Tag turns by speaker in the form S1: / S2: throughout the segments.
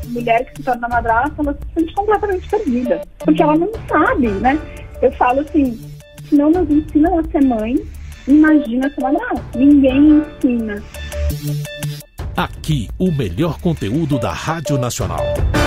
S1: mulher que se torna madrasta, ela se sente completamente perdida, porque ela não sabe, né? Eu falo assim, se não nos ensinam a ser mãe, imagina ser madrasta. Ninguém ensina.
S2: Aqui, o melhor conteúdo da Rádio Nacional.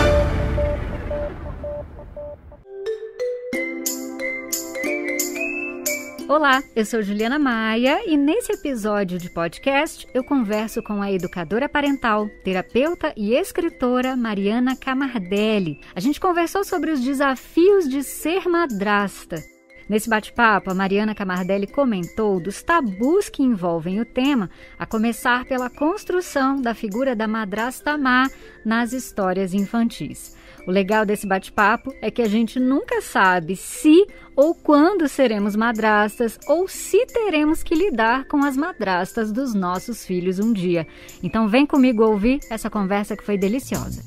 S3: Olá, eu sou Juliana Maia e nesse episódio de podcast eu converso com a educadora parental, terapeuta e escritora Mariana Camardelli. A gente conversou sobre os desafios de ser madrasta. Nesse bate-papo, a Mariana Camardelli comentou dos tabus que envolvem o tema, a começar pela construção da figura da madrasta má nas histórias infantis. O legal desse bate-papo é que a gente nunca sabe se ou quando seremos madrastas ou se teremos que lidar com as madrastas dos nossos filhos um dia. Então vem comigo ouvir essa conversa que foi deliciosa.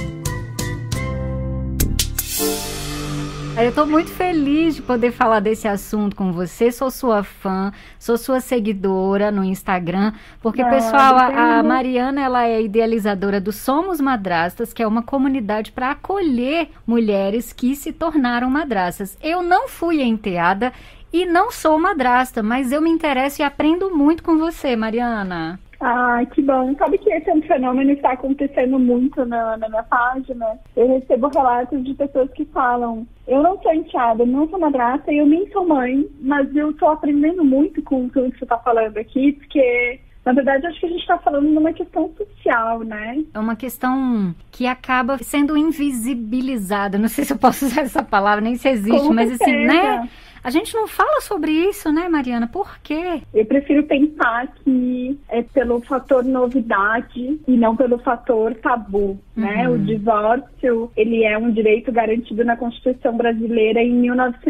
S3: Eu estou muito feliz de poder falar desse assunto com você. Sou sua fã, sou sua seguidora no Instagram, porque, pessoal, a Mariana ela é idealizadora do Somos Madrastas, que é uma comunidade para acolher mulheres que se tornaram madrastas. Eu não fui enteada e não sou madrasta, mas eu me interesso e aprendo muito com você, Mariana.
S1: Ah, que bom. Sabe que esse é um fenômeno que está acontecendo muito na minha página? Eu recebo relatos de pessoas que falam: eu não sou enteada, não sou madrasta, eu nem sou mãe, mas eu estou aprendendo muito com tudo que você está falando aqui, porque, na verdade, acho que a gente está falando de uma questão social, né?
S3: É uma questão que acaba sendo invisibilizada. Não sei se eu posso usar essa palavra, nem se existe,
S1: Com
S3: mas
S1: certeza.
S3: Assim, né? A gente não fala sobre isso, né, Mariana? Por quê?
S1: Eu prefiro pensar que é pelo fator novidade e não pelo fator tabu, né? O divórcio, ele é um direito garantido na Constituição brasileira em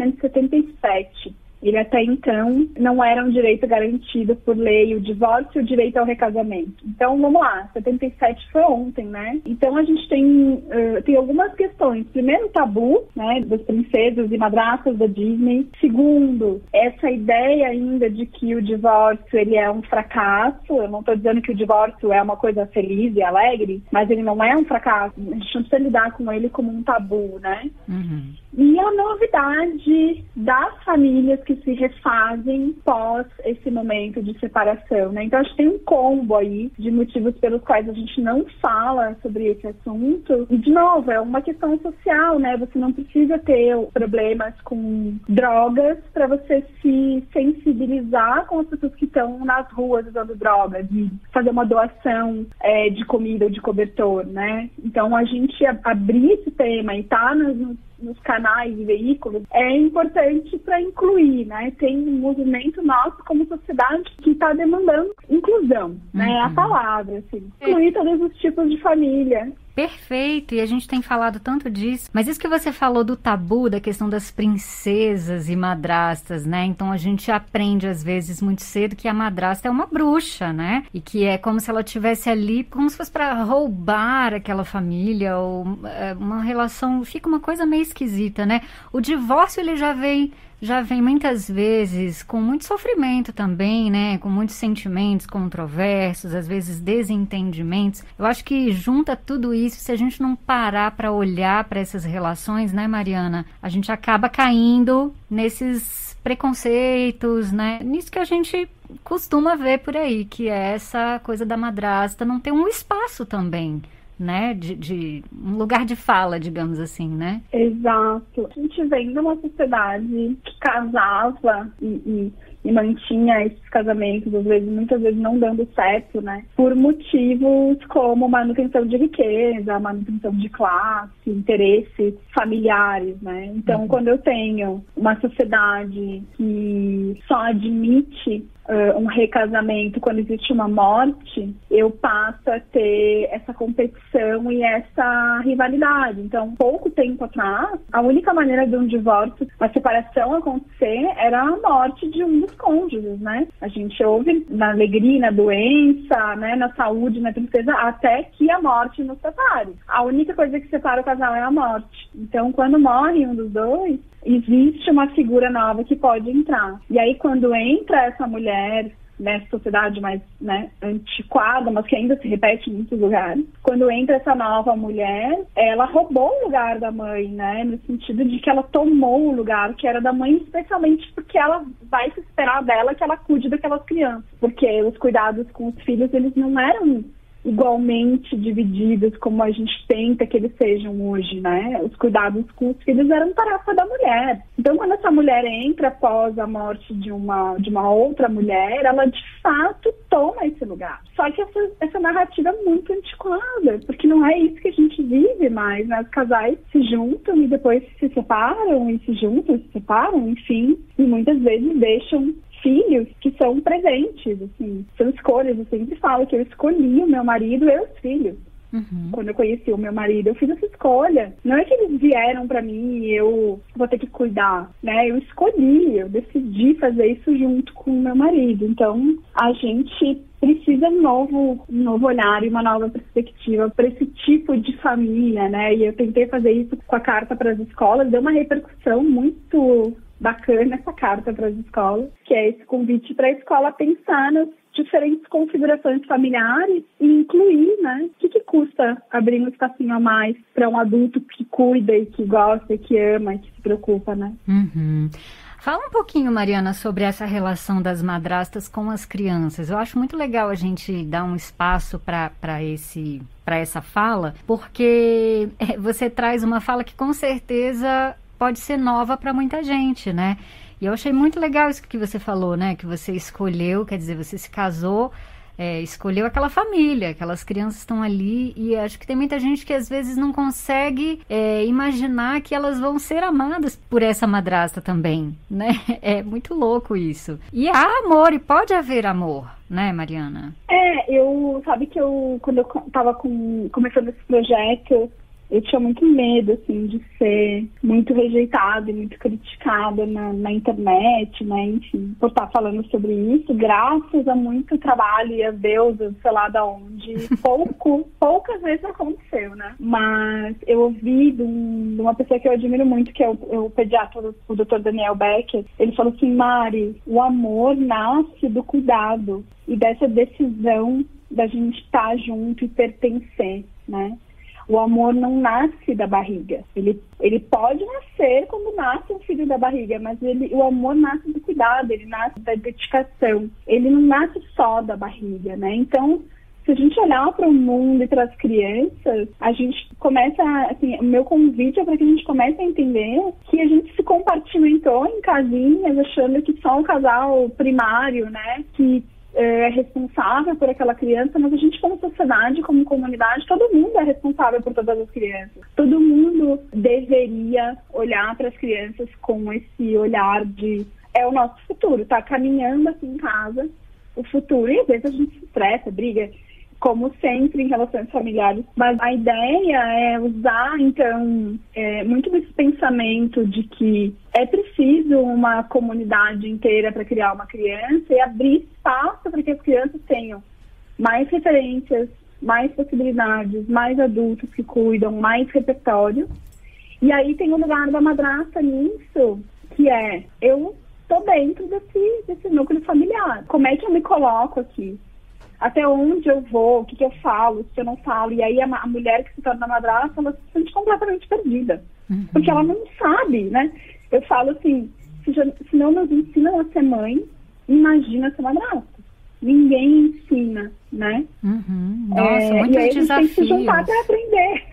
S1: 1977. Ele até então não era um direito garantido por lei, o divórcio e o direito ao recasamento. Então, vamos lá, 77 foi ontem, né? Então, a gente tem algumas questões. Primeiro, o tabu, né, das princesas e madrastas da Disney. Segundo, essa ideia ainda de que o divórcio, ele é um fracasso. Eu não estou dizendo que o divórcio é uma coisa feliz e alegre, mas ele não é um fracasso. A gente não precisa lidar com ele como um tabu, né? E a novidade das famílias que se refazem pós esse momento de separação, né? Então, acho que tem um combo aí de motivos pelos quais a gente não fala sobre esse assunto. E, de novo, é uma questão social, né? Você não precisa ter problemas com drogas para você se sensibilizar com as pessoas que estão nas ruas usando drogas e fazer uma doação de comida ou de cobertor, né? Então, a gente abrir esse tema e estar nos canais e veículos é importante para incluir, né? Tem um movimento nosso como sociedade que está demandando inclusão, né? É a palavra, assim. Incluir todos os tipos de família.
S3: Perfeito, e a gente tem falado tanto disso, mas isso que você falou do tabu, da questão das princesas e madrastas, né? Então a gente aprende às vezes muito cedo que a madrasta é uma bruxa, né? E que é como se ela estivesse ali, como se fosse para roubar aquela família, ou uma relação, fica uma coisa meio esquisita, né? O divórcio, ele já vem muitas vezes com muito sofrimento também, né? Com muitos sentimentos controversos, às vezes desentendimentos. Eu acho que junta tudo isso, se a gente não parar para olhar para essas relações, né, Mariana? A gente acaba caindo nesses preconceitos, né? Nisso que a gente costuma ver por aí, que é essa coisa da madrasta não ter um espaço também, né, de um lugar de fala, digamos assim, né?
S1: Exato. A gente vem de uma sociedade que casava e mantinha esses casamentos, às vezes, muitas vezes não dando certo, né? Por motivos como manutenção de riqueza, manutenção de classe, interesses familiares, né? Então, quando eu tenho uma sociedade que só admite um recasamento quando existe uma morte, eu passo a ter essa competição e essa rivalidade. Então, pouco tempo atrás, a única maneira de um divórcio, uma separação acontecer, era a morte de um dos cônjuges, né? A gente ouve na alegria, na doença, né, na saúde, na tristeza, até que a morte nos separe. A única coisa que separa o casal é a morte. Então, quando morre um dos dois, existe uma figura nova que pode entrar. E aí, quando entra essa mulher nessa sociedade mais, né, antiquada, mas que ainda se repete em muitos lugares. Quando entra essa nova mulher, ela roubou o lugar da mãe, né, no sentido de que ela tomou o lugar que era da mãe, especialmente porque ela vai se esperar dela que ela cuide daquelas crianças, porque os cuidados com os filhos, eles não eram igualmente divididos como a gente tenta que eles sejam hoje, né? Os cuidados com os filhos eram tarefa da mulher. Então, quando essa mulher entra após a morte de uma outra mulher, ela de fato toma esse lugar. Só que essa narrativa é muito antiquada, porque não é isso que a gente vive mais, né? Os casais se juntam e depois se separam, e se juntam e se separam, enfim, e muitas vezes deixam filhos que são presentes, assim, são escolhas. Eu sempre falo que eu escolhi o meu marido e os filhos. Quando eu conheci o meu marido, eu fiz essa escolha. Não é que eles vieram pra mim e eu vou ter que cuidar, né? Eu escolhi, eu decidi fazer isso junto com o meu marido. Então, a gente precisa um novo olhar e uma nova perspectiva para esse tipo de família, né? E eu tentei fazer isso com a carta para as escolas, deu uma repercussão muito bacana essa carta para as escolas, que é esse convite para a escola pensar nas diferentes configurações familiares e incluir, né? O que custa abrir um espacinho a mais para um adulto que cuida e que gosta, e que ama e que se preocupa, né?
S3: Fala um pouquinho, Mariana, sobre essa relação das madrastas com as crianças. Eu acho muito legal a gente dar um espaço para essa fala, porque você traz uma fala que com certeza pode ser nova para muita gente, né? E eu achei muito legal isso que você falou, né? Que você escolheu, quer dizer, você se casou, escolheu aquela família, aquelas crianças estão ali, e acho que tem muita gente que às vezes não consegue imaginar que elas vão ser amadas por essa madrasta também, né? É muito louco isso. E há amor, e pode haver amor, né, Mariana?
S1: Sabe que quando eu tava começando esse projeto, eu tinha muito medo, assim, de ser muito rejeitada e muito criticada na internet, né, enfim, por estar falando sobre isso, graças a muito trabalho e a Deus, sei lá de onde, poucas vezes aconteceu, né, mas eu ouvi de uma pessoa que eu admiro muito, que é o pediatra, o Dr. Daniel Becker. Ele falou assim: Mari, o amor nasce do cuidado e dessa decisão da gente estar junto e pertencer, né. O amor não nasce da barriga. Ele pode nascer quando nasce um filho da barriga, mas o amor nasce do cuidado, ele nasce da dedicação. Ele não nasce só da barriga, né? Então, se a gente olhar para o mundo e para as crianças, a gente começa, assim, o meu convite é para que a gente comece a entender que a gente se compartimentou em casinhas, achando que só um casal primário, né, que é responsável por aquela criança, mas a gente, como sociedade, como comunidade, todo mundo é responsável por todas as crianças. Todo mundo deveria olhar para as crianças com esse olhar de é o nosso futuro, tá caminhando aqui em casa o futuro, e às vezes a gente se estressa, briga, como sempre em relações familiares, mas a ideia é usar, então, muito desse pensamento de que é preciso uma comunidade inteira para criar uma criança e abrir espaço para que as crianças tenham mais referências, mais possibilidades, mais adultos que cuidam, mais repertório. E aí tem o lugar da madrasta nisso, que eu estou dentro desse núcleo familiar. Como é que eu me coloco aqui? Até onde eu vou, o que eu falo, se eu não falo. E aí a mulher que se torna madrasta, ela se sente completamente perdida. Porque ela não sabe, né? Eu falo assim, se não nos ensinam a ser mãe, imagina ser madrasta. Ninguém ensina, né?
S3: Nossa, muitos
S1: e aí
S3: desafios.
S1: A gente tem que se juntar para aprender.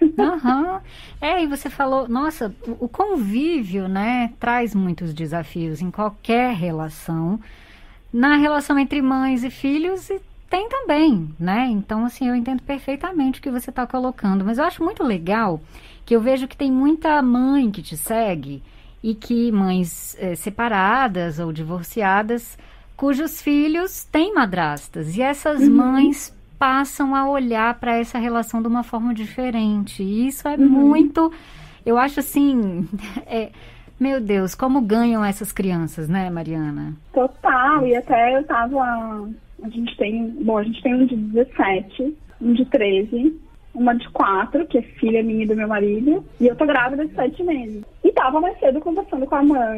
S3: E você falou, nossa, o convívio, né, traz muitos desafios em qualquer relação. Na relação entre mães e filhos, e tem também, né? Então, assim, eu entendo perfeitamente o que você está colocando. Mas eu acho muito legal que eu vejo que tem muita mãe que te segue e que mães separadas ou divorciadas, cujos filhos têm madrastas. E essas mães passam a olhar para essa relação de uma forma diferente. E isso é muito... Eu acho assim... Meu Deus, como ganham essas crianças, né, Mariana?
S1: Total. E até eu tava... A gente tem um de 17, um de 13, uma de 4, que é filha minha e do meu marido, e eu tô grávida de 7 meses. E tava mais cedo conversando com a mãe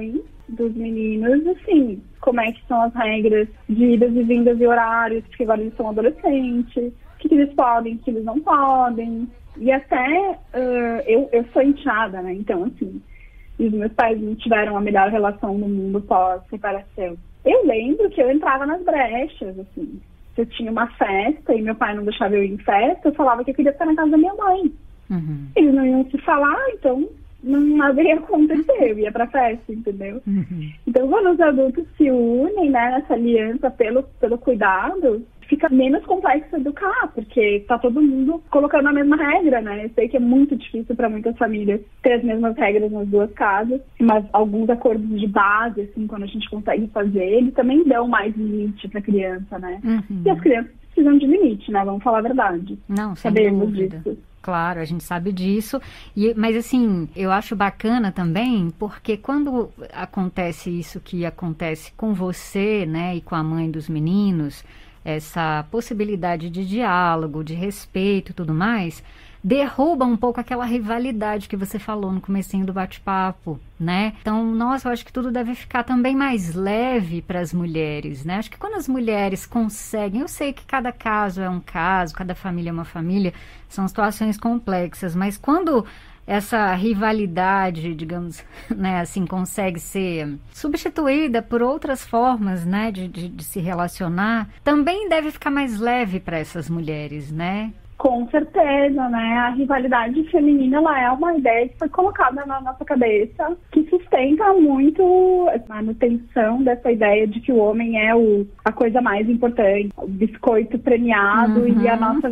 S1: dos meninos, assim, como é que são as regras de idas e vindas e horários, porque agora eles são adolescentes, o que eles podem, o que eles não podem. E até eu sou enteada, né? Então, assim, os meus pais não tiveram a melhor relação no mundo pós-separação. Eu lembro que eu entrava nas brechas, assim. Se eu tinha uma festa e meu pai não deixava eu ir em festa, eu falava que eu queria ficar na casa da minha mãe.
S3: Uhum.
S1: Eles não iam se falar, então nada ia acontecer, eu ia pra festa, entendeu?
S3: Uhum.
S1: Então, quando os adultos se unem, né, nessa aliança pelo cuidado, fica menos complexo educar, porque tá todo mundo colocando a mesma regra, né? Eu sei que é muito difícil para muitas famílias ter as mesmas regras nas duas casas, mas alguns acordos de base, assim, quando a gente consegue fazer, eles também dão mais limite pra criança, né?
S3: Uhum.
S1: E as crianças precisam de limite, né? Vamos falar a verdade.
S3: Não, sem
S1: Sabemos
S3: dúvida.
S1: disso.
S3: Claro, a gente sabe disso, mas assim, eu acho bacana também, porque quando acontece isso que acontece com você, né, e com a mãe dos meninos, essa possibilidade de diálogo, de respeito e tudo mais, derruba um pouco aquela rivalidade que você falou no comecinho do bate-papo, né? Então, nossa, eu acho que tudo deve ficar também mais leve para as mulheres, né? Acho que quando as mulheres conseguem, eu sei que cada caso é um caso, cada família é uma família, são situações complexas, mas quando essa rivalidade, digamos, né, assim, consegue ser substituída por outras formas, né, de se relacionar, também deve ficar mais leve para essas mulheres, né?
S1: Com certeza, né? A rivalidade feminina, ela é uma ideia que foi colocada na nossa cabeça, que sustenta muito a manutenção dessa ideia de que o homem é a coisa mais importante, o biscoito premiado, e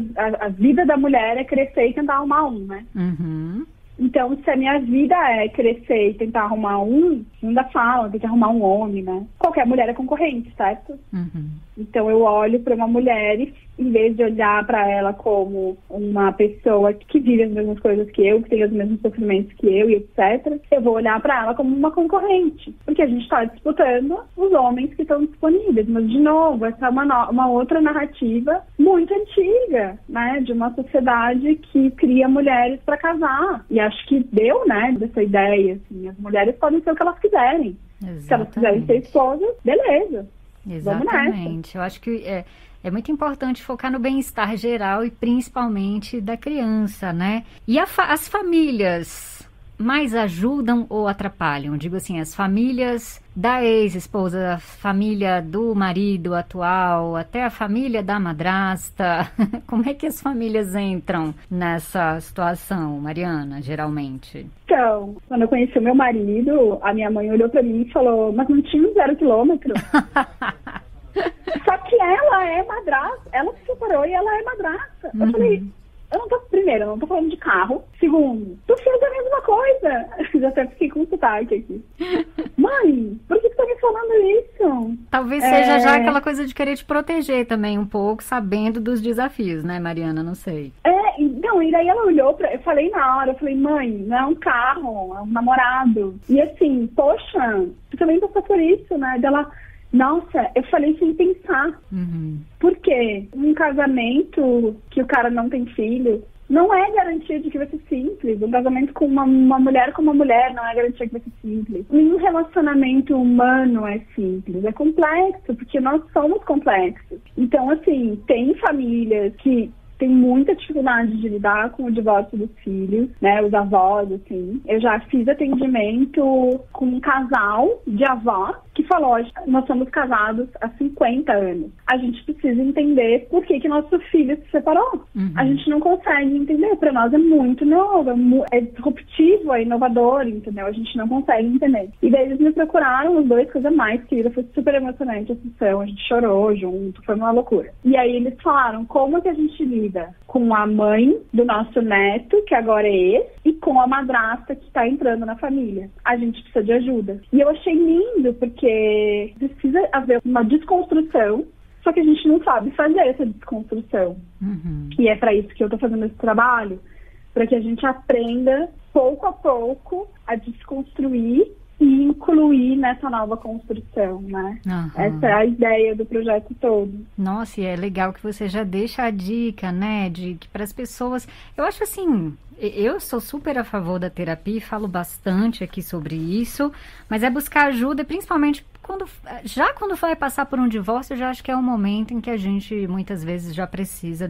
S1: a vida da mulher é crescer e tentar arrumar um, né?
S3: Uhum.
S1: Então, se a minha vida é crescer e tentar arrumar um, ainda fala, tem que arrumar um homem, né? Qualquer mulher é concorrente, certo?
S3: Uhum.
S1: Então, eu olho para uma mulher e, em vez de olhar para ela como uma pessoa que vive as mesmas coisas que eu, que tem os mesmos sofrimentos que eu e etc., eu vou olhar para ela como uma concorrente. Porque a gente está disputando os homens que estão disponíveis. Mas, de novo, essa é uma outra narrativa muito antiga, né? De uma sociedade que cria mulheres para casar. E acho que deu, né, dessa ideia, assim. As mulheres podem ser o que elas quiserem.
S3: Exatamente.
S1: Se elas quiserem ser esposas, beleza.
S3: Exatamente. Eu acho que é muito importante focar no bem-estar geral e principalmente da criança, né? E as famílias mais ajudam ou atrapalham? Digo assim, as famílias da ex-esposa, a família do marido atual, até a família da madrasta. Como é que as famílias entram nessa situação, Mariana, geralmente?
S1: Então, quando eu conheci o meu marido, a minha mãe olhou pra mim e falou, mas não tinha 0 quilômetro? Só que ela é madrasta, ela se separou e ela é madrasta. Eu falei, primeiro, eu não tô falando de carro. Segundo, tu fez a mesma coisa. Já até fiquei com sotaque aqui. Mãe, por que tu tá me falando isso?
S3: Talvez seja já aquela coisa de querer te proteger também um pouco, sabendo dos desafios, né, Mariana? Não sei.
S1: Então, e daí ela olhou eu falei na hora, eu falei, mãe, não é um carro, é um namorado. E assim, poxa, tu também passou por isso, né? Dela, nossa, eu falei sem pensar.
S3: Uhum.
S1: Por quê? Um casamento que o cara não tem filho não é garantia de que vai ser simples. Um casamento com uma mulher com uma mulher não é garantia que vai ser simples. Nenhum relacionamento humano é simples. É complexo, porque nós somos complexos. Então, assim, tem famílias que tem muita dificuldade de lidar com o divórcio dos filhos, né, os avós, assim. Eu já fiz atendimento com um casal de avó que falou, nós somos casados há 50 anos. A gente precisa entender por que nosso filho se separou.
S3: Uhum.
S1: A gente não consegue entender. Para nós é muito novo, é disruptivo, é inovador, entendeu? A gente não consegue entender. E daí eles me procuraram, os dois, coisa mais querida, foi super emocionante a sessão, a gente chorou junto, foi uma loucura. E aí eles falaram, como que a gente lida com a mãe do nosso neto, que agora é ex, e com a madrasta que está entrando na família. A gente precisa de ajuda. E eu achei lindo, porque precisa haver uma desconstrução, só que a gente não sabe fazer essa desconstrução.
S3: Uhum.
S1: E é para isso que eu estou fazendo esse trabalho, para que a gente aprenda, pouco a pouco, a desconstruir e incluir nessa nova construção, né?
S3: Aham.
S1: Essa é a ideia do projeto todo.
S3: Nossa, e é legal que você já deixa a dica, né, de que para as pessoas, eu acho assim, eu sou super a favor da terapia e falo bastante aqui sobre isso, mas é buscar ajuda, principalmente quando vai passar por um divórcio, eu já acho que é um momento em que a gente muitas vezes já precisa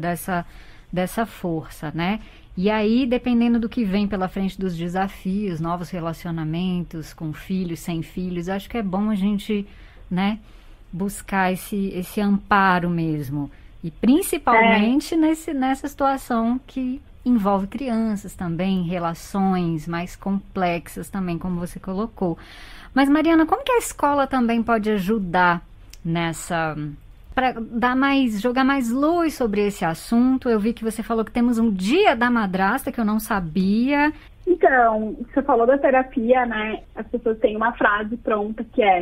S3: dessa força, né? E aí, dependendo do que vem pela frente dos desafios, novos relacionamentos com filhos, sem filhos, acho que é bom a gente, né, buscar esse amparo mesmo. E principalmente nessa situação que envolve crianças também, relações mais complexas também, como você colocou. Mas, Mariana, como que a escola também pode ajudar nessa... para jogar mais luz sobre esse assunto? Eu vi que você falou que temos um dia da madrasta, que eu não sabia.
S1: Então, você falou da terapia, né? As pessoas têm uma frase pronta que é: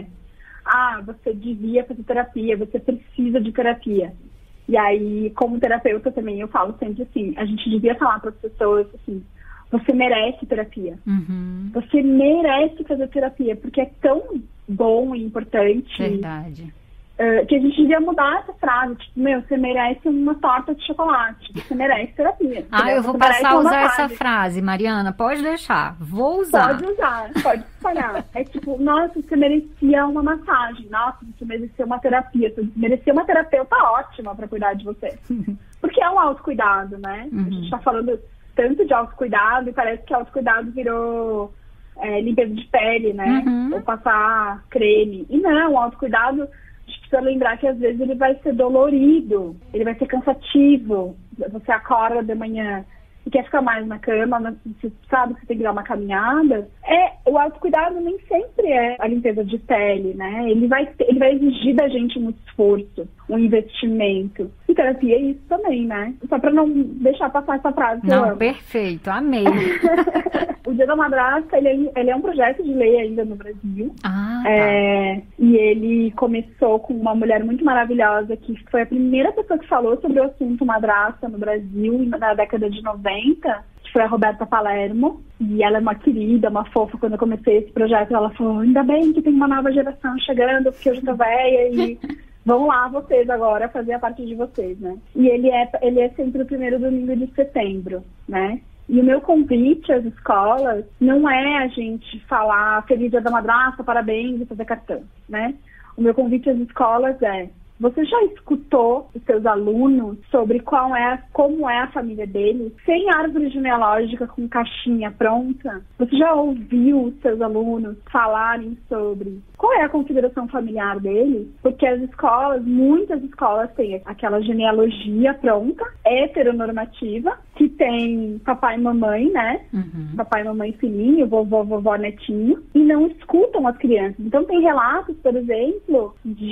S1: você devia fazer terapia, você precisa de terapia. E aí, como terapeuta também, eu falo sempre assim, a gente devia falar para as pessoas assim: você merece terapia.
S3: Uhum.
S1: Você merece fazer terapia, porque é tão bom e importante.
S3: Verdade.
S1: Que a gente devia mudar essa frase, tipo, você merece uma torta de chocolate, você merece terapia.
S3: Eu vou passar a usar essa frase, Mariana, pode deixar, vou usar.
S1: Pode usar, pode espalhar. É tipo, nossa, você merecia uma massagem, nossa, você merecia uma terapia, você merecia uma terapeuta ótima pra cuidar de você. Porque é um autocuidado, né?
S3: Uhum.
S1: A gente tá falando tanto de autocuidado e parece que autocuidado virou limpeza de pele, né?
S3: Uhum.
S1: Ou passar creme. E não, o autocuidado... A gente precisa lembrar que às vezes ele vai ser dolorido, ele vai ser cansativo. Você acorda de manhã e quer ficar mais na cama, mas você sabe que você tem que dar uma caminhada. O autocuidado nem sempre é a limpeza de pele, né? Ele vai exigir da gente um esforço, um investimento. E terapia é isso também, né? Só pra não deixar passar essa frase.
S3: Não, perfeito, amei.
S1: O Dia da Madrasta, ele é um projeto de lei ainda no Brasil. E ele começou com uma mulher muito maravilhosa, que foi a primeira pessoa que falou sobre o assunto madrasta no Brasil, na década de 90, que foi a Roberta Palermo. E ela é uma querida, uma fofa. Quando eu comecei esse projeto, ela falou: ainda bem que tem uma nova geração chegando, porque eu já tô velha e... Vão lá vocês agora fazer a parte de vocês, né? E ele é sempre o primeiro domingo de setembro, né? E o meu convite às escolas não é a gente falar Feliz Dia da Madrasta, parabéns e fazer cartão, né? O meu convite às escolas é: você já escutou os seus alunos sobre como é a família deles, sem árvore genealógica com caixinha pronta? Você já ouviu os seus alunos falarem sobre qual é a configuração familiar deles? Porque muitas escolas têm aquela genealogia pronta, heteronormativa, que tem papai e mamãe, né?
S3: Uhum.
S1: Papai, mamãe, filhinho, vovó, vovó, netinho, e não escutam as crianças. Então tem relatos, por exemplo,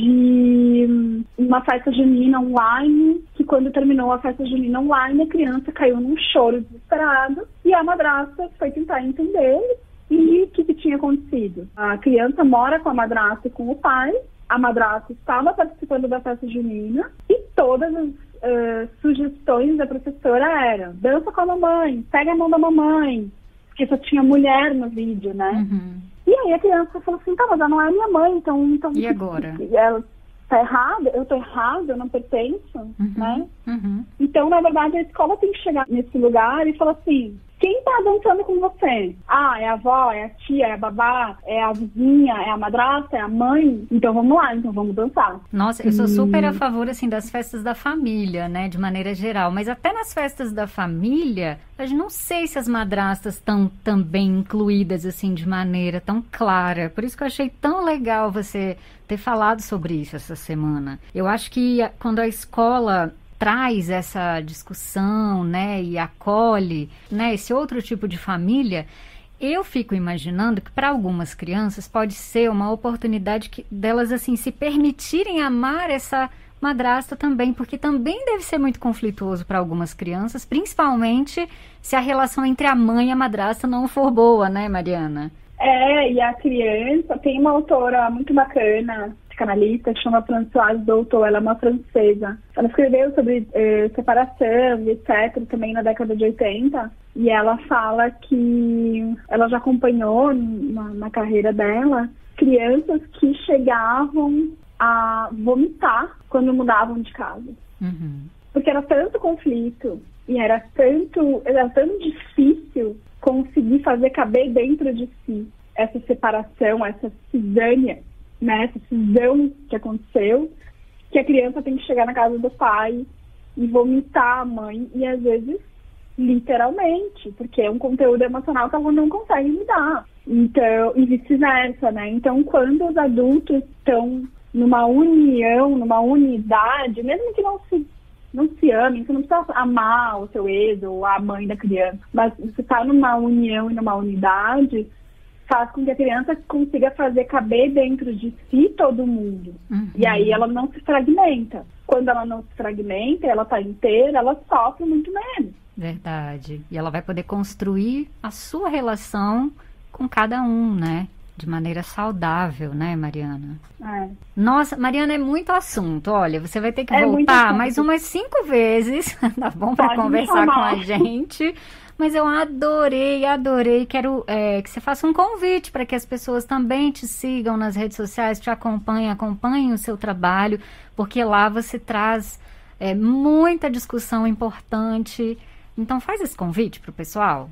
S1: de uma festa junina online, que quando terminou a festa junina online, a criança caiu num choro desesperado, e a madrasta foi tentar entender e o que tinha acontecido. A criança mora com a madrasta e com o pai, a madrasta estava participando da festa junina, e todas as sugestões da professora eram: dança com a mamãe, pega a mão da mamãe, porque só tinha mulher no vídeo, né?
S3: Uhum.
S1: E aí a criança falou assim: mas ela não é minha mãe, então
S3: e agora?
S1: Ela tá errada, eu tô errada, eu não pertenço, né?
S3: Uhum.
S1: Então, na verdade, a escola tem que chegar nesse lugar e falar assim: quem tá dançando com você? É a avó, é a tia, é a babá, é a vizinha, é a madrasta, é a mãe? Então vamos lá, então vamos dançar.
S3: Nossa, eu sou super a favor, assim, das festas da família, né, de maneira geral. Mas até nas festas da família, eu não sei se as madrastas estão também incluídas, assim, de maneira tão clara. Por isso que eu achei tão legal você ter falado sobre isso essa semana. Eu acho que quando a escola traz essa discussão, né, e acolhe, né, esse outro tipo de família, eu fico imaginando que para algumas crianças pode ser uma oportunidade delas, assim, se permitirem amar essa madrasta também, porque também deve ser muito conflituoso para algumas crianças, principalmente se a relação entre a mãe e a madrasta não for boa, né, Mariana?
S1: E a criança, tem uma autora muito bacana, psicanalista, que chama Françoise Dolto, ela é uma francesa. Ela escreveu sobre separação, etc., também na década de 80, e ela fala que ela já acompanhou na carreira dela crianças que chegavam a vomitar quando mudavam de casa.
S3: Uhum.
S1: Porque era tanto conflito e era tão difícil conseguir fazer caber dentro de si essa separação, essa cisânia, né, essa cisão que aconteceu, que a criança tem que chegar na casa do pai e vomitar a mãe, e às vezes literalmente, porque é um conteúdo emocional que ela não consegue lidar. Então, e vice-versa, né? Então, quando os adultos estão numa união, numa unidade, mesmo que não se amem, você não precisa amar o seu ex ou a mãe da criança, mas você está numa união e numa unidade, faz com que a criança consiga fazer caber dentro de si todo mundo. Uhum. E aí ela não se fragmenta. Quando ela não se fragmenta, ela está inteira, ela sofre muito menos.
S3: Verdade. E ela vai poder construir a sua relação com cada um, né? De maneira saudável, né, Mariana?
S1: É.
S3: Nossa, Mariana, é muito assunto. Olha, você vai ter que voltar mais umas 5 vezes, tá bom? Para conversar com a gente. Mas eu adorei. Quero que você faça um convite para que as pessoas também te sigam nas redes sociais, te acompanhem o seu trabalho, porque lá você traz muita discussão importante. Então faz esse convite para o pessoal.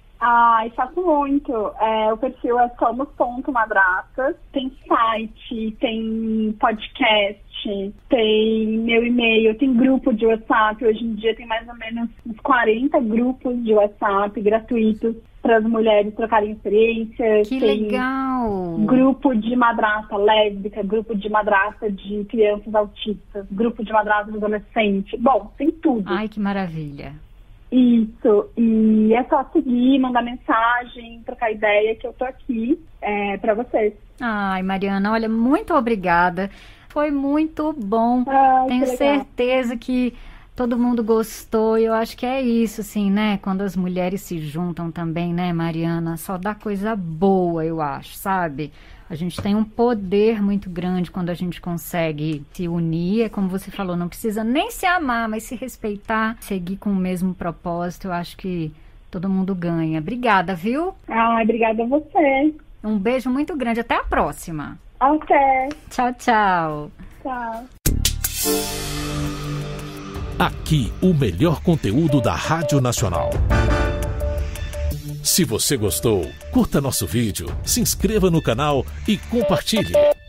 S1: E faço muito. O perfil é somos.madrastas. Tem site, tem podcast, tem meu e-mail, tem grupo de WhatsApp. Hoje em dia tem mais ou menos uns 40 grupos de WhatsApp gratuitos para as mulheres trocarem experiências.
S3: Que
S1: tem
S3: legal!
S1: Grupo de madrasta lésbica, grupo de madrasta de crianças autistas, grupo de madrasta de adolescente. Bom, tem tudo.
S3: Ai, que maravilha!
S1: Isso, e é só seguir, mandar mensagem, trocar ideia, que eu tô aqui para vocês.
S3: Ai, Mariana, olha, muito obrigada. Foi muito bom. Tenho certeza que todo mundo gostou. Eu acho que é isso, assim, né? Quando as mulheres se juntam também, né, Mariana? Só dá coisa boa, eu acho, sabe? A gente tem um poder muito grande quando a gente consegue se unir. É como você falou, não precisa nem se amar, mas se respeitar, seguir com o mesmo propósito. Eu acho que todo mundo ganha. Obrigada, viu?
S1: Obrigada a você.
S3: Um beijo muito grande. Até a próxima.
S1: Até.
S3: Tchau, tchau.
S1: Tchau.
S2: Aqui, o melhor conteúdo da Rádio Nacional. Se você gostou, curta nosso vídeo, se inscreva no canal e compartilhe.